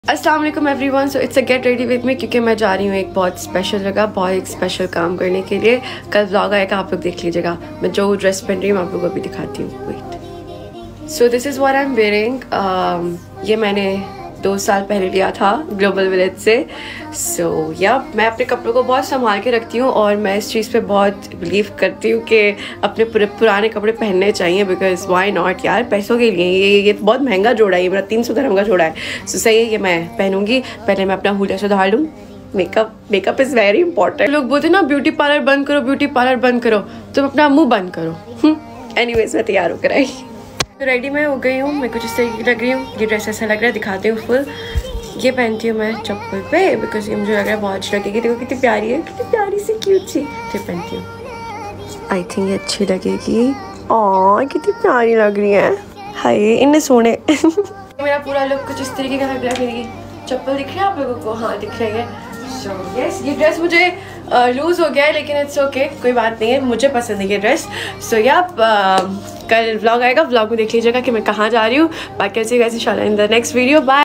अस्सलाम वालेकुम everyone. So it's a get ready with me, क्योंकि मैं जा रही हूँ एक बहुत स्पेशल जगह, बहुत एक स्पेशल काम करने के लिए। कल व्लॉग आएगा, आप लोग देख लीजिएगा। मैं जो ड्रेस पहन रही हूँ आप लोगों को भी दिखाती हूँ। Wait, so this is what I am wearing. ये मैंने 2 साल पहले लिया था ग्लोबल विलेज से। सो या मैं अपने कपड़ों को बहुत संभाल के रखती हूँ और मैं इस चीज़ पे बहुत बिलीव करती हूँ कि अपने पुराने कपड़े पहनने चाहिए, बिकॉज वाई नॉट यार, पैसों के लिए। ये बहुत महंगा जोड़ा है, ये मेरा 300 dirham का जोड़ा है। सो सही है, ये मैं पहनूंगी। पहले मैं अपना हुलिया सुधार लूँ। Makeup is very important. लोग बोलते ना ब्यूटी पार्लर बंद करो, ब्यूटी पार्लर बंद करो, तुम अपना मुँह बंद करो। एनीवेज मैं तैयार होकर आई, तो रेडी मैं हो गई हूँ। मैं कुछ इस तरीके की लग रही हूँ। ये ड्रेस ऐसा लग रहा है, दिखाती हूँ फुल। ये पहनती हूँ मैं चप्पल पे, बिकॉज ये मुझे लग रहा है बहुत अच्छी लगेगी। देखो कितनी प्यारी है, कितनी प्यारी सी क्यूट सी। तो पहनती हूँ, आई थिंक ये अच्छी लगेगी। ओह कितनी प्यारी लग रही है, हाय इन्हें सोने। मेरा पूरा लुक कुछ इस तरीके का लग रहा है। मेरी चप्पल दिख रही है आप लोगों को? हाँ दिख रही है। सो यस, ये ड्रेस मुझे लूज़ हो गया है, लेकिन इट्स ओके, कोई बात नहीं है, मुझे पसंद है ये ड्रेस। सो या कल व्लॉग आएगा, व्लॉग में देख लीजिएगा कि मैं कहाँ जा रही हूँ। बाकी ऐसे इंशाल्लाह in the next video. Bye.